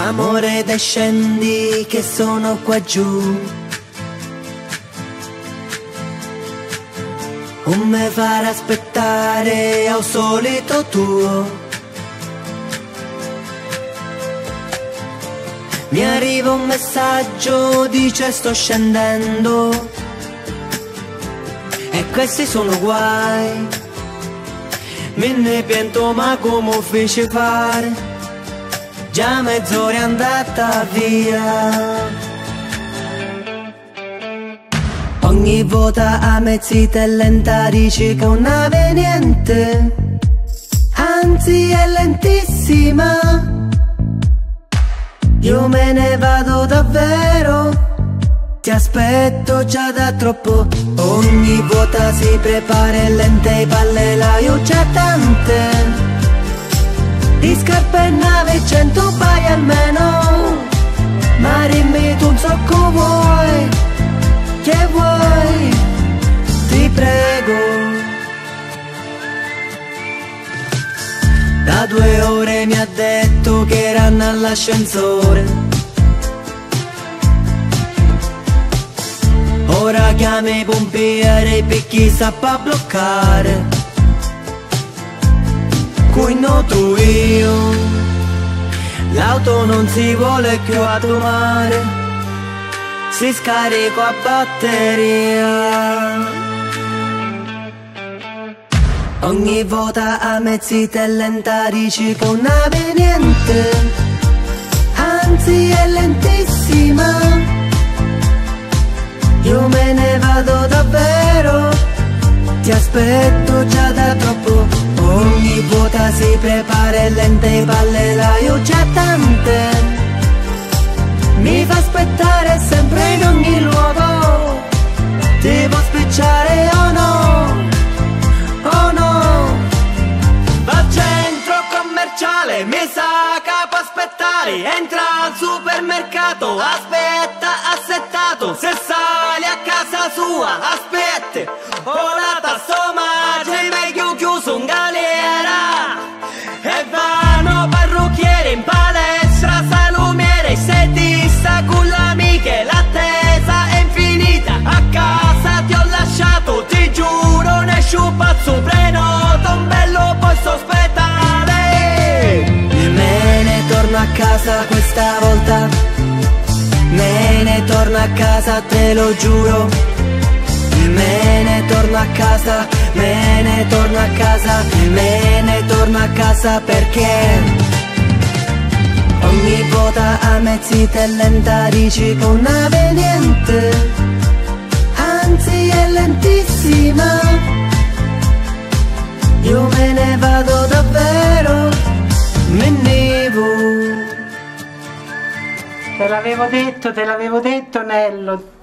Amore dai scendi che sono qua giù, non me far aspettare al solito tuo. Mi arriva un messaggio, dice sto scendendo, e questi sono guai. Me ne pento, ma come fece fare? Già mezz'ora è andata via. Ogni volta a mezz'ita e lenta dici che non ave niente, anzi è lentissima. Io me ne vado davvero, ti aspetto già da troppo. Ogni volta si prepara e lente e palle la io già tante. Di scarpe e nave 100 paia almeno, ma dimmi tu un socco vuoi, che vuoi, ti prego. Da 2 ore mi ha detto che erano all'ascensore, ora chiama i pompieri per chi sa pa bloccare. Qui noto io, l'auto non si vuole più addomare, si scarica a batteria. Ogni volta a mezz'ita e lenta dici che non ave niente, anzi è lentissima. Io me ne vado davvero, ti aspetto già da troppo. Ogni volta si prepara e lente e palle la io già tante. Mi fa aspettare sempre in ogni luogo, ti può spicciare o no? Oh no, va al centro commerciale, mi sa che può aspettare. Entra al supermercato, aspetta assettato. Se sale a casa sua, aspetta, o la tassoma c'è meglio chiuso in galera. E vanno parrucchiere in palestra, salumiere, se ti sta con l'amiche, l'attesa è infinita. A casa ti ho lasciato, ti giuro, ne sciupazzo, prenoto un bello posto ospedale. Me ne torno a casa questa volta, me ne torno a casa, te lo giuro. Me ne torno a casa, me ne torno a casa, me ne torno a casa perché ogni volta a mezz'ita e lenta dici che non ave niente, anzi è lentissima. Io me ne vado davvero, me ne vo. Te l'avevo detto Nello.